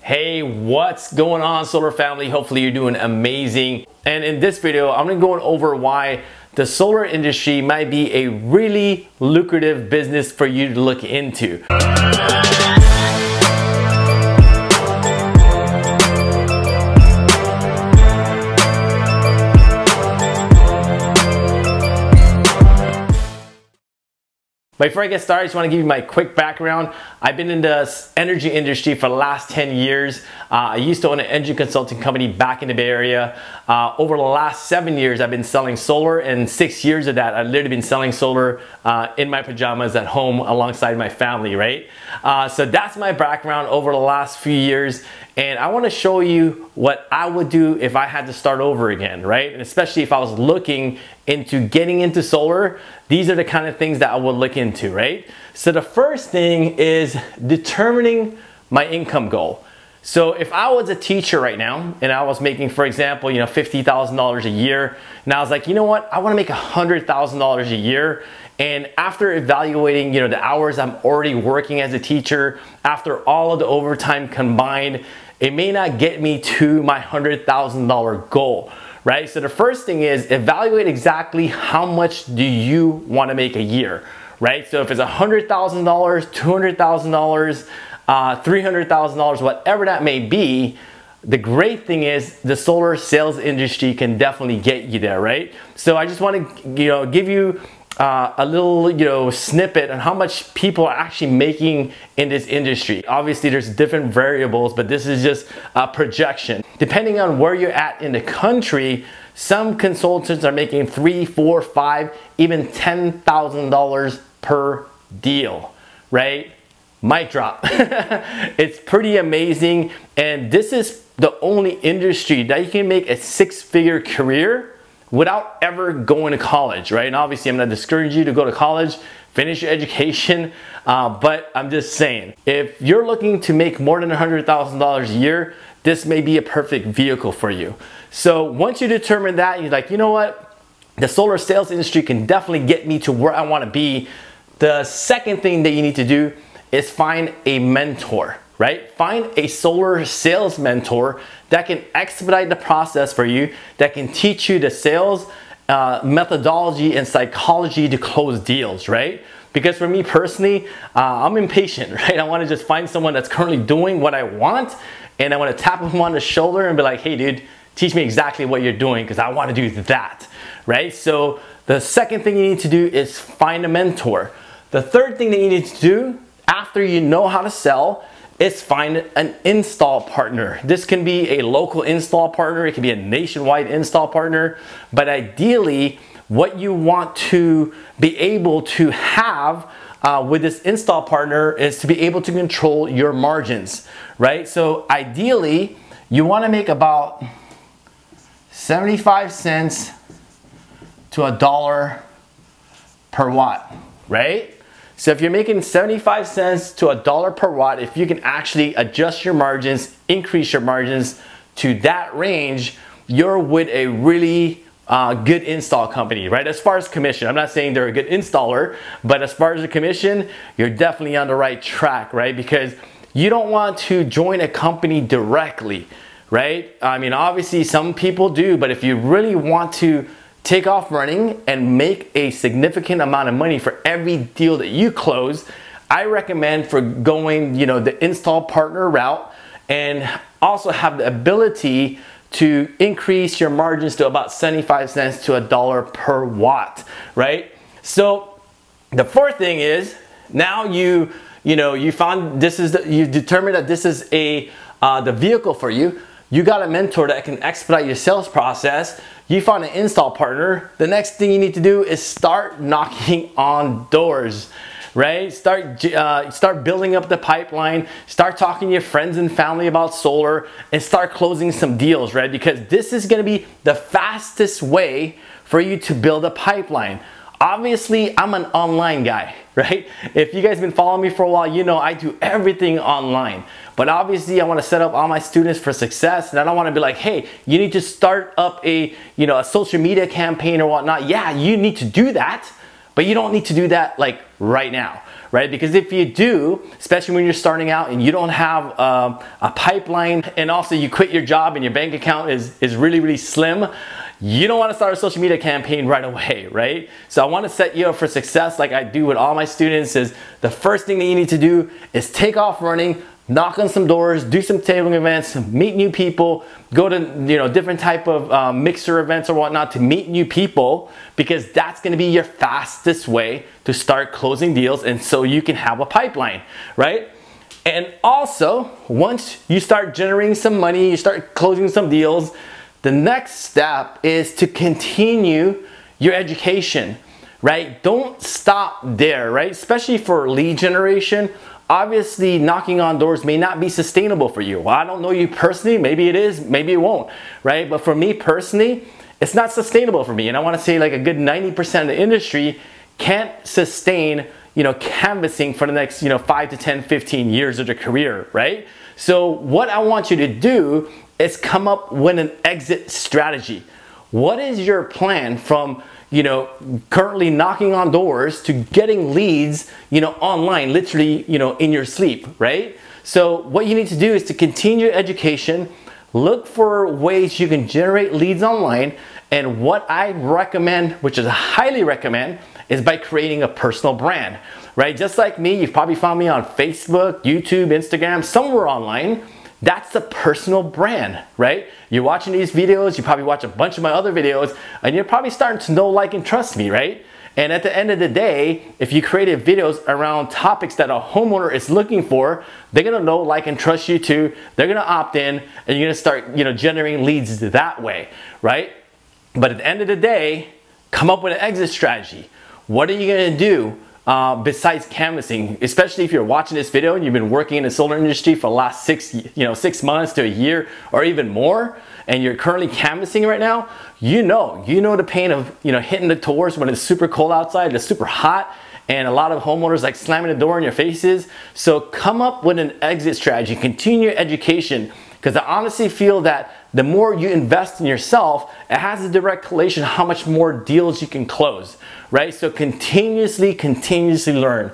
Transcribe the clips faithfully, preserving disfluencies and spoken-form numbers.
Hey, what's going on, solar family? Hopefully you're doing amazing. And in this video, I'm gonna go over why the solar industry might be a really lucrative business for you to look into. But before I get started, I just want to give you my quick background. I've been in the energy industry for the last ten years. Uh, I used to own an energy consulting company back in the Bay Area. Uh, over the last seven years, I've been selling solar, and six years of that, I've literally been selling solar uh, in my pajamas at home alongside my family, right? Uh, so that's my background over the last few years. And I want to show you what I would do if I had to start over again, right? And especially if I was looking into getting into solar, these are the kind of things that I would look into, right? So the first thing is determining my income goal. So if I was a teacher right now and I was making, for example, you know, fifty thousand dollars a year, and I was like, you know what, I want to make one hundred thousand dollars a year. And after evaluating, you know, the hours I'm already working as a teacher, after all of the overtime combined, it may not get me to my one hundred thousand dollar goal, right? So the first thing is evaluate exactly how much do you want to make a year, right? So if it's one hundred thousand dollars, two hundred thousand dollars, uh, three hundred thousand dollars, whatever that may be, the great thing is the solar sales industry can definitely get you there, right? So I just want to, you know, give you Uh, a little, you know, snippet on how much people are actually making in this industry. Obviously, there's different variables, but this is just a projection. Depending on where you're at in the country, some consultants are making three, four, five, even ten thousand dollars per deal, right? Mic drop. It's pretty amazing, and this is the only industry that you can make a six-figure career without ever going to college, right? And obviously I'm not discouraging you to go to college, finish your education, uh, but I'm just saying, if you're looking to make more than one hundred thousand dollars a year, this may be a perfect vehicle for you. So once you determine that, you're like, you know what? The solar sales industry can definitely get me to where I wanna be. The second thing that you need to do is find a mentor, right? Find a solar sales mentor that can expedite the process for you, that can teach you the sales uh, methodology and psychology to close deals, right? Because for me personally, uh, I'm impatient, right? I want to just find someone that's currently doing what I want, and I want to tap them on the shoulder and be like, hey dude, teach me exactly what you're doing because I want to do that, right? So the second thing you need to do is find a mentor. The third thing that you need to do after you know how to sell is find an install partner. This can be a local install partner, it can be a nationwide install partner, but ideally what you want to be able to have uh, with this install partner is to be able to control your margins, right? So ideally you want to make about seventy-five cents to a dollar per watt, right? So if you're making seventy-five cents to a dollar per watt, if you can actually adjust your margins, increase your margins to that range, you're with a really uh, good install company, right? As far as commission, I'm not saying they're a good installer, but as far as the commission, you're definitely on the right track, right? Because you don't want to join a company directly, right? I mean, obviously some people do, but if you really want to take off running and make a significant amount of money for every deal that you close, I recommend for going, you know, the install partner route, and also have the ability to increase your margins to about seventy-five cents to a dollar per watt, right? So the fourth thing is, now you, you know, you found this is, the, you determined that this is a, uh, the vehicle for you. You got a mentor that can expedite your sales process. You found an install partner. The next thing you need to do is start knocking on doors, right? Start, uh, start building up the pipeline. Start talking to your friends and family about solar, and start closing some deals, right? Because this is gonna be the fastest way for you to build a pipeline. Obviously, I'm an online guy, right? If you guys have been following me for a while, you know I do everything online. But obviously, I want to set up all my students for success, and I don't want to be like, hey, you need to start up a, you know, a social media campaign or whatnot. Yeah, you need to do that, but you don't need to do that like right now, right? Because if you do, especially when you're starting out and you don't have um, a pipeline, and also you quit your job and your bank account is, is really, really slim, you don't want to start a social media campaign right away, right? So I want to set you up for success like I do with all my students. Is the first thing that you need to do is take off running, knock on some doors, do some tabling events, meet new people, go to you know different type of um, mixer events or whatnot to meet new people, because that's going to be your fastest way to start closing deals, and so you can have a pipeline, right? And also, once you start generating some money, you start closing some deals, the next step is to continue your education, right? Don't stop there, right? Especially for lead generation. Obviously, knocking on doors may not be sustainable for you. Well, I don't know you personally. Maybe it is, maybe it won't, right? But for me personally, it's not sustainable for me. And I want to say like a good ninety percent of the industry can't sustain, you know, canvassing for the next, you know, five to ten, fifteen years of their career, right? So what I want you to do is come up with an exit strategy. What is your plan from, you know, currently knocking on doors to getting leads, you know, online, literally, you know, in your sleep, right? So what you need to do is to continue your education, look for ways you can generate leads online, and what I recommend, which is I highly recommend, is by creating a personal brand, right? Just like me, you've probably found me on Facebook, YouTube, Instagram, somewhere online. That's a personal brand, right? You're watching these videos, you probably watch a bunch of my other videos, and you're probably starting to know, like, and trust me, right? And at the end of the day, if you created videos around topics that a homeowner is looking for, they're gonna know, like, and trust you too. They're gonna opt in, and you're gonna start, you know, generating leads that way, right? But at the end of the day, come up with an exit strategy. What are you gonna do? Uh, besides canvassing, especially if you're watching this video and you've been working in the solar industry for the last six, you know, six months to a year or even more, and you're currently canvassing right now, you know, you know the pain of, you know, hitting the doors when it's super cold outside, it's super hot, and a lot of homeowners like slamming the door in your faces. So come up with an exit strategy, continue your education, because I honestly feel that the more you invest in yourself, it has a direct correlation how much more deals you can close, right? So continuously, continuously learn.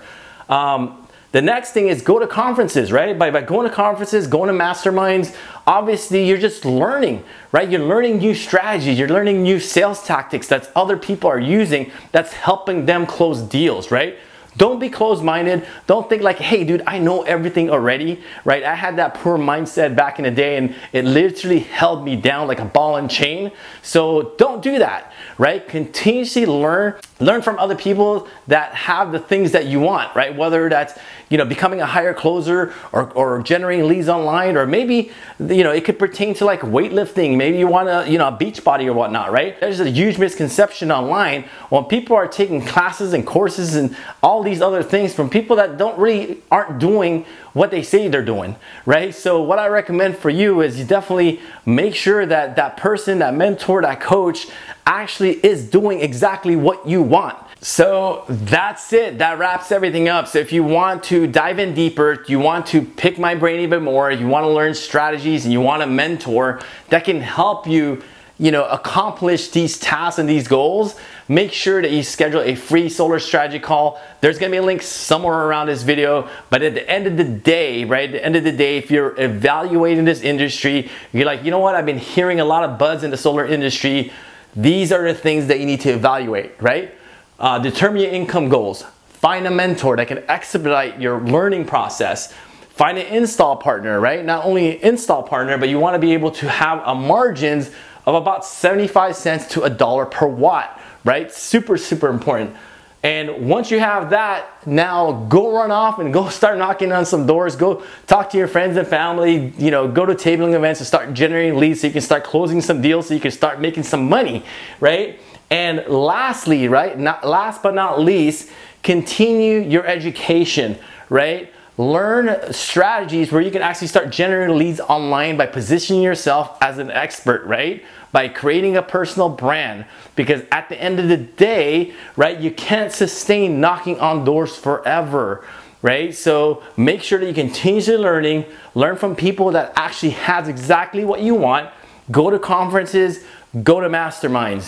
Um, the next thing is go to conferences, right? By, by going to conferences, going to masterminds, obviously you're just learning, right? You're learning new strategies, you're learning new sales tactics that other people are using that's helping them close deals, right? Don't be closed-minded. Don't think like, hey, dude, I know everything already, right? I had that poor mindset back in the day, and it literally held me down like a ball and chain. So don't do that, right? Continuously learn. Learn from other people that have the things that you want, right? Whether that's, you know, becoming a higher closer or, or generating leads online, or maybe, you know, it could pertain to like weightlifting. Maybe you want a, you know, a beach body or whatnot, right? There's a huge misconception online when people are taking classes and courses and all these other things from people that don't really aren't doing what they say they're doing, right? So what I recommend for you is you definitely make sure that that person, that mentor, that coach actually is doing exactly what you want. So that's it. That wraps everything up. So if you want to dive in deeper, you want to pick my brain even more, you want to learn strategies, and you want a mentor that can help you, you know, accomplish these tasks and these goals, make sure that you schedule a free solar strategy call. There's gonna be a link somewhere around this video. But at the end of the day, right, at the end of the day, if you're evaluating this industry, you're like, you know what, I've been hearing a lot of buzz in the solar industry. These are the things that you need to evaluate, right? Uh, determine your income goals. Find a mentor that can expedite your learning process. Find an install partner, right? Not only an install partner, but you want to be able to have a margins of about seventy-five cents to a dollar per watt, right? Super, super important. And once you have that, now go run off and go start knocking on some doors. Go talk to your friends and family, you know, go to tabling events and start generating leads so you can start closing some deals so you can start making some money, right? And lastly, right, not last but not least, continue your education, right? Learn strategies where you can actually start generating leads online by positioning yourself as an expert, right? By creating a personal brand. Because at the end of the day, right, you can't sustain knocking on doors forever, right? So make sure that you continue learning, learn from people that actually has exactly what you want, go to conferences, go to masterminds,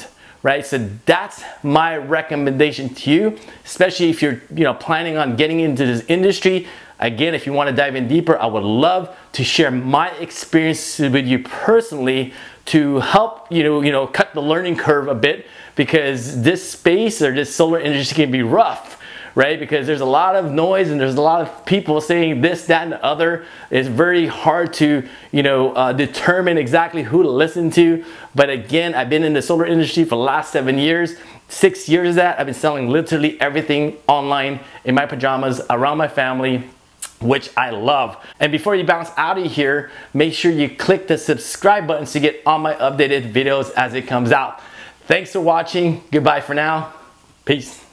right? So that's my recommendation to you, especially if you're, you know, planning on getting into this industry. Again, if you want to dive in deeper, I would love to share my experience with you personally to help you know, you know, cut the learning curve a bit, because this space or this solar industry can be rough, right? Because there's a lot of noise and there's a lot of people saying this, that, and the other. It's very hard to, you know, uh, determine exactly who to listen to. But again, I've been in the solar industry for the last seven years. Six years of that, I've been selling literally everything online in my pajamas around my family, which I love. And before you bounce out of here, make sure you click the subscribe button to get all my updated videos as it comes out. Thanks for watching. Goodbye for now. Peace.